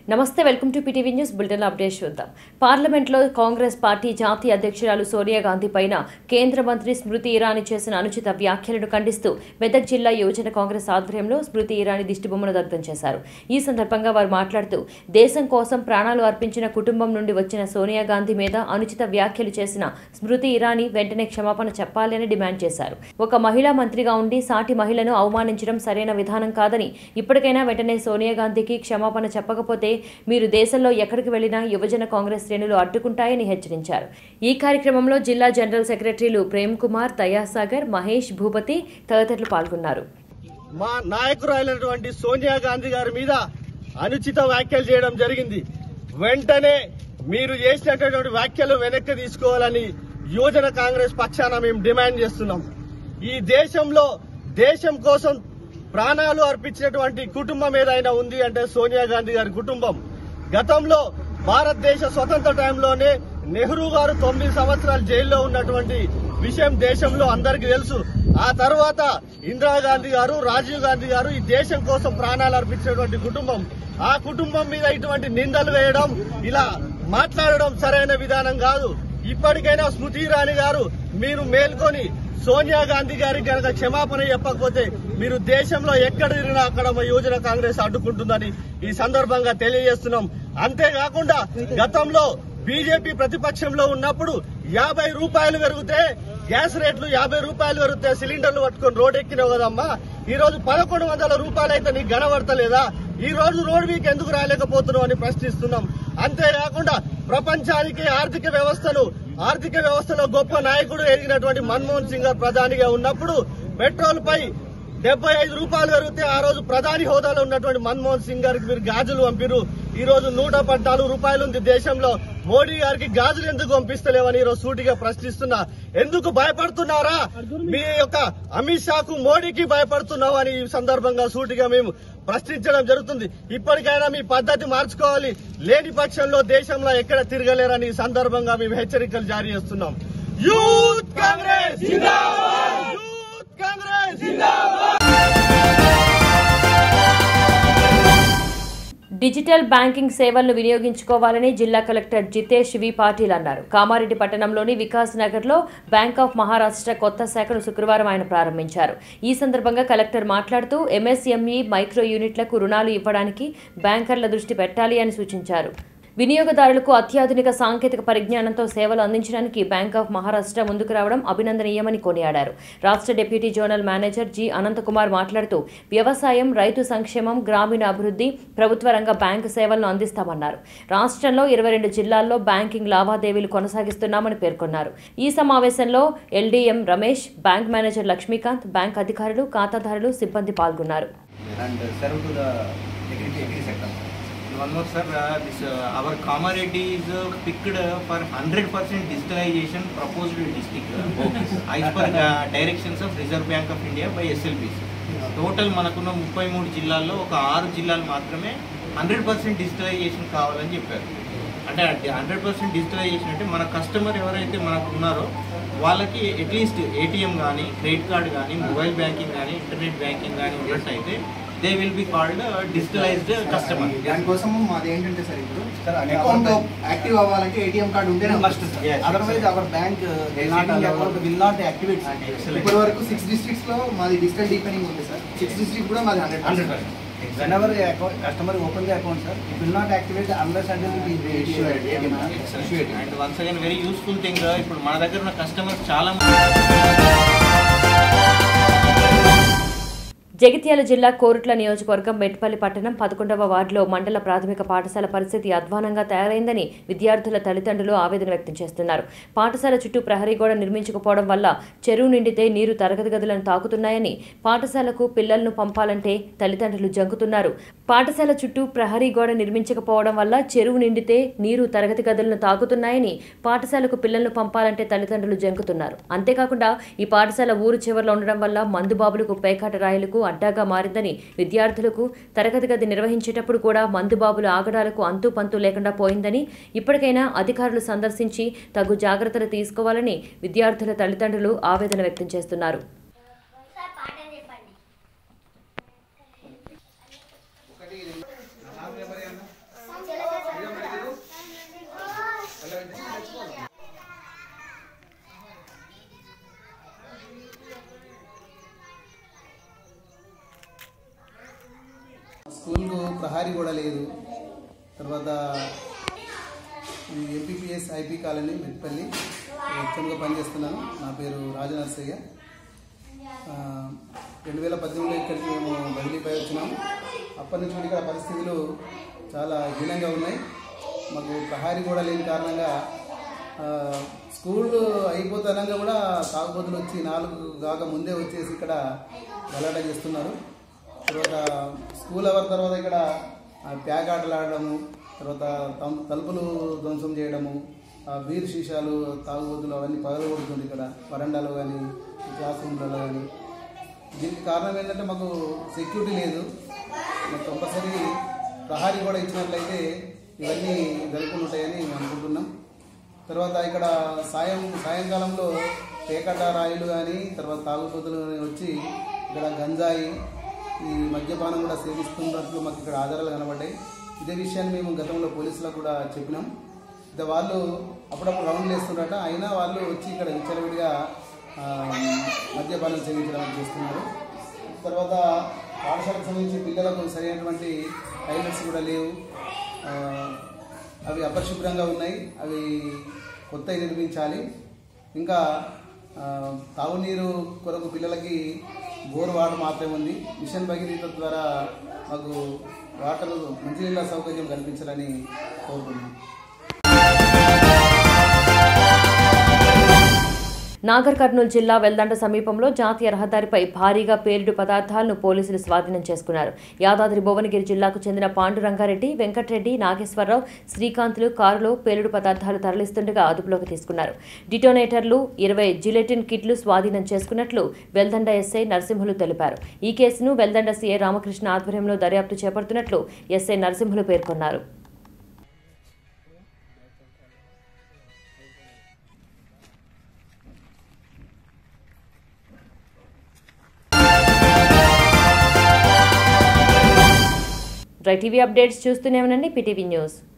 నమస్తే welcome to PTV news bulletin update చూద్దాం. పార్లమెంట్లో కాంగ్రెస్ పార్టీ జాతీయ అధ్యక్షురాలు సోనియా గాంధీ పైన కేంద్ర మంత్రి స్మృతి ఇరానీ చేసిన అనుచిత వ్యాఖ్యలను ఖండిస్తూ మెదక్ జిల్లా యువజన కాంగ్రెస్ ఆధ్వర్యంలో స్మృతి ఇరానీ దిష్టిబొమ్మను దగ్ధం చేశారు. ఈ సందర్భంగా వారు మాట్లాడుతూ దేశం కోసం ప్రాణాలు అర్పించిన కుటుంబం నుండి వచ్చిన సోనియా గాంధీ మీద అనుచిత వ్యాఖ్యలు చేసిన స్మృతి ఇరానీ వెంటనే క్షమాపణ చెప్పాలి అని డిమాండ్ చేశారు. ఒక మహిళా మంత్రిగా ఉండి సాటి మహిళను అవమానించడం సరైన విధానం కాదని, ఇప్పటికైనా వెంటనే సోనియా గాంధీకి క్షమాపణ చెప్పకపోతే మీరు దేశంలో ఎక్కడికి వెళ్లినా యువజన కాంగ్రెస్ శ్రేణులు అడ్డుకుంటాయని హెచ్చరించారు. ఈ కార్యక్రమంలో జిల్లా జనరల్ సెక్రటరీలు ప్రేమ్ కుమార్, దయాసాగర్, మహేష్, భూపతి తదితరులు పాల్గొన్నారు. మా నాయకురాలైనటువంటి సోనియా గాంధీ గారి మీద అనుచిత వ్యాఖ్యలు చేయడం జరిగింది. వెంటనే మీరు చేసినటువంటి వ్యాఖ్యలు వెనక్కి తీసుకోవాలని యువజన కాంగ్రెస్ పక్షాన మేము డిమాండ్ చేస్తున్నాం. ఈ దేశంలో దేశం కోసం ప్రాణాలు అర్పించినటువంటి కుటుంబం ఏదైనా ఉంది అంటే సోనియా గాంధీ గారి కుటుంబం. గతంలో భారతదేశ స్వతంత్ర టైంలోనే నెహ్రూ గారు 9 సంవత్సరాలు జైల్లో ఉన్నటువంటి విషయం దేశంలో అందరికీ తెలుసు. ఆ తర్వాత ఇందిరాగాంధీ గారు, రాజీవ్ గాంధీ గారు ఈ దేశం కోసం ప్రాణాలు అర్పించినటువంటి కుటుంబం. ఆ కుటుంబం మీద ఇటువంటి నిందలు వేయడం, ఇలా మాట్లాడడం సరైన విధానం కాదు. ఇప్పటికైనా స్మృతి ఇరానీ గారు మీరు మేల్కొని సోనియా గాంధీ గారికి కనుక క్షమాపణ చెప్పకపోతే మీరు దేశంలో ఎక్కడ తిరిగినా అక్కడ మా యువజన కాంగ్రెస్ అడ్డుకుంటుందని ఈ సందర్భంగా తెలియజేస్తున్నాం. అంతేకాకుండా గతంలో బీజేపీ ప్రతిపక్షంలో ఉన్నప్పుడు 50 రూపాయలు పెరిగితే గ్యాస్ రేట్లు 50 రూపాయలు పెరిగితే సిలిండర్లు పట్టుకుని రోడ్ ఎక్కినావు కదమ్మా, ఈ రోజు 1100 రూపాయలు అయితే నీకు గనబడతలేదా? ఈ రోజు రోడ్ వీక్ ఎందుకు రాలేకపోతున్నావు అని ప్రశ్నిస్తున్నాం. అంతేకాకుండా ప్రపంచానికి ఆర్థిక వ్యవస్థలో గొప్ప నాయకుడు ఎదిగినటువంటి మన్మోహన్ సింగ్ గారు ప్రధానిగా ఉన్నప్పుడు పెట్రోల్ పై 75 రూపాయలు పెరిగితే ఆ రోజు ప్రధాని హోదాలో ఉన్నటువంటి మన్మోహన్ సింగ్ గారికి మీరు గాజులు పంపిరు. ఈ రోజు 114 రూపాయలు ఉంది దేశంలో. మోడీ గారికి గాజులు ఎందుకు పంపిస్తలేవని ఈ రోజు సూటిగా ప్రశ్నిస్తున్నా. ఎందుకు భయపడుతున్నారా? మీ యొక్క అమిత్ షాకు, మోడీకి భయపడుతున్నావు అని ఈ సందర్భంగా సూటిగా మేము ప్రశ్నించడం జరుగుతుంది. ఇప్పటికైనా మీ పద్ధతి మార్చుకోవాలి. లేని పక్షంలో దేశంలో ఎక్కడ తిరగలేరని ఈ సందర్భంగా మేము హెచ్చరికలు జారీ చేస్తున్నాం. యూత్ కాంగ్రెస్ జిందాబాద్! యూత్ కాంగ్రెస్ జిందాబాద్! డిజిటల్ బ్యాంకింగ్ సేవలను వినియోగించుకోవాలని జిల్లా కలెక్టర్ జితేష్ వి పాటిల్ అన్నారు. కామారెడ్డి పట్టణంలోని వికాస్ నగర్లో బ్యాంక్ ఆఫ్ మహారాష్ట్ర కొత్త శాఖను శుక్రవారం ఆయన ప్రారంభించారు. ఈ సందర్భంగా కలెక్టర్ మాట్లాడుతూ ఎంఎస్ఎంఈ మైక్రో యూనిట్లకు రుణాలు ఇవ్వడానికి బ్యాంకర్ల దృష్టి పెట్టాలి అని సూచించారు. వినియోగదారులకు అత్యాధునిక సాంకేతిక పరిజ్ఞానంతో సేవలు అందించడానికి బ్యాంక్ ఆఫ్ మహారాష్ట్ర ముందుకు రావడం అభినందనీయమని కొనియాడారు. రాష్ట్ర deputy zonal manager G Ananthakumar మాట్లాడుతూ వ్యవసాయం, రైతు సంక్షేమం, గ్రామీణ అభివృద్ధి, ప్రభుత్వ రంగ బ్యాంకు సేవలను అందిస్తామన్నారు. రాష్ట్రంలో 22 జిల్లాల్లో బ్యాంకింగ్ లావాదేవీలు కొనసాగిస్తున్నామని పేర్కొన్నారు. ఈ సమావేశంలో LDM Ramesh, bank manager Lakshmikanth, bank అధికారులు, ఖాతాదారులు, సిబ్బంది పాల్గొన్నారు. One more, sir. Our Kamaredi is picked for 100% digitalization proposed district as per directions of Reserve Bank of India by SLBC. Total మనకున్న 33 జిల్లాల్లో ఒక 6 జిల్లాలు మాత్రమే 100% డిజిటలైజేషన్ కావాలని చెప్పారు. అంటే 100% డిజిటలైజేషన్ అంటే మన కస్టమర్ ఎవరైతే మనకు ఉన్నారో వాళ్ళకి అట్లీస్ట్ ఏటీఎం కానీ, క్రెడిట్ కార్డు కానీ, మొబైల్ బ్యాంకింగ్ కానీ, ఇంటర్నెట్ బ్యాంకింగ్ కానీ ఉన్నట్టయితే they will be called digitalized customer. దానికోసం మాది ఏంటంటే సార్ ఇప్పుడు అకౌంట్ యాక్టివ్ అవ్వాలంటే ఏటీఎం కార్డు ఉంటేనే must. Otherwise our bank account will not activate. ఇప్పటి వరకు 6 డిస్ట్రిక్ట్స్ లో మాది డిజిటల్ డీపెనింగ్ ఉంది సార్. 6 డిస్ట్రిక్ట్ కూడా మాది 100%. Whenever customer open the account, sir, it will not activate unless until it is issued. And once again, very useful thing. ఇప్పుడు మన దగ్గర ఉన్న కస్టమర్స్ చాలా జగిత్యాల జిల్లా కోరుట్ల నియోజకవర్గం మెట్పల్లి పట్టణం 11వ వార్డులో మండల ప్రాథమిక పాఠశాల పరిస్థితి అధ్వానంగా తయారైందని విద్యార్థుల తల్లిదండ్రులు ఆవేదన వ్యక్తం చేస్తున్నారు. పాఠశాల చుట్టూ ప్రహరీ గోడ నిర్మించకపోవడం వల్ల చెరువు నిండితే నీరు తరగతి గదులను తాకుతున్నాయని, పాఠశాలకు పిల్లలను పంపాలంటే తల్లిదండ్రులు జంకుతున్నారు. పాఠశాల చుట్టూ ప్రహరీ గోడ నిర్మించకపోవడం వల్ల చెరువు నిండితే నీరు తరగతి గదులను తాకుతున్నాయని, పాఠశాలకు పిల్లలను పంపాలంటే తల్లిదండ్రులు జంకుతున్నారు. అంతేకాకుండా ఈ పాఠశాల ఊరు చివరిలో ఉండడం వల్ల మందుబాబులకు, పేకాట రాయలకు అడ్డాగా మారిందని, విద్యార్థులకు తరగతి గది నిర్వహించేటప్పుడు కూడా మందుబాబుల ఆగడాలకు అంతు పంతు లేకుండా పోయిందని, ఇప్పటికైనా అధికారులు సందర్శించి తగు జాగ్రత్తలు తీసుకోవాలని విద్యార్థుల తల్లిదండ్రులు ఆవేదన వ్యక్తం చేస్తున్నారు. స్కూల్కు ప్రహారీ కూడా లేదు. తర్వాత ఎంపీపీఎస్ ఐపీ కాలనీ మెట్పల్లి హెచ్ఎంగా పనిచేస్తున్నాను. నా పేరు రాజనరసయ్య. 2018లో ఇక్కడికి మేము బదిలీపై వచ్చినాము. అప్పటి నుంచి ఇక్కడ పరిస్థితులు చాలా హీనంగా ఉన్నాయి. మాకు ప్రహారీ కూడా లేని కారణంగా స్కూల్ అయిపోతానంగా కూడా తాగుబోతులు వచ్చి 4 కాక ముందే వచ్చేసి ఇక్కడ గలాట చేస్తున్నారు. తర్వాత స్కూల్ అవర్ తర్వాత ఇక్కడ ప్యాక్ ఆటలు ఆడడము, తర్వాత తలుపులు ధ్వంసం చేయడము, బీర్ సీసాలు తాగుబోతులు అవన్నీ పగలగొడుతుంది ఇక్కడ వరండాలో కానీ క్లాస్ రూమ్లలో కానీ. దీనికి కారణం ఏంటంటే మాకు సెక్యూరిటీ లేదు. మాకు కంపల్సరీ ప్రహారీ కూడా ఇచ్చినట్లయితే ఇవన్నీ జరుగుతూ ఉంటాయని మేము అనుకుంటున్నాం. తర్వాత ఇక్కడ సాయంకాలంలో పేకట రాయిలు కానీ తర్వాత తాగుబోతులు వచ్చి ఇక్కడ గంజాయి ఈ మద్యపానం కూడా సేవిస్తున్నట్లు మాకు ఇక్కడ ఆధారాలు కనబడ్డాయి. ఇదే విషయాన్ని మేము గతంలో పోలీసులకు కూడా చెప్పినాం. వాళ్ళు అప్పుడప్పుడు రౌండ్లు వేస్తున్నారట, అయినా వాళ్ళు వచ్చి ఇక్కడ విచ్చలవిడిగా మద్యపానం సేవించడం చేస్తున్నారు. తర్వాత పాఠశాలకు సంబంధించి పిల్లలకు సరైనటువంటి టాయిలెట్స్ కూడా లేవు. అవి అపరిశుభ్రంగా ఉన్నాయి. అవి కొత్తవి నిర్మించాలి. ఇంకా తాగునీరు కొరకు పిల్లలకి బోర్ వాటర్ మాత్రమే ఉంది. మిషన్ భగీరథ ద్వారా మాకు వాటర్ మంచినీళ్ళ సౌకర్యం కల్పించాలని కోరుతున్నాం. నాగర్ కర్నూలు జిల్లా వెల్దండ సమీపంలో జాతీయ రహదారిపై భారీగా పేలుడు పదార్థాలను పోలీసులు స్వాధీనం చేసుకున్నారు. యాదాద్రి భువనగిరి జిల్లాకు చెందిన పాండురంగారెడ్డి, వెంకటరెడ్డి, నాగేశ్వరరావు, శ్రీకాంత్లు కారులో పేలుడు పదార్థాలు తరలిస్తుండగా అదుపులోకి తీసుకున్నారు. డిటోనేటర్లు, 20 జిలెటిన్ కిట్లు స్వాధీనం చేసుకున్నట్లు వెల్దండ ఎస్ఐ నరసింహులు తెలిపారు. ఈ కేసును వెల్దండ సీఐ రామకృష్ణ ఆధ్వర్యంలో దర్యాప్తు చేపడుతున్నట్లు ఎస్ఐ నరసింహులు పేర్కొన్నారు. రైట్ టీవీ అప్డేట్స్ చూస్తూనే ఉండండి. PTV news.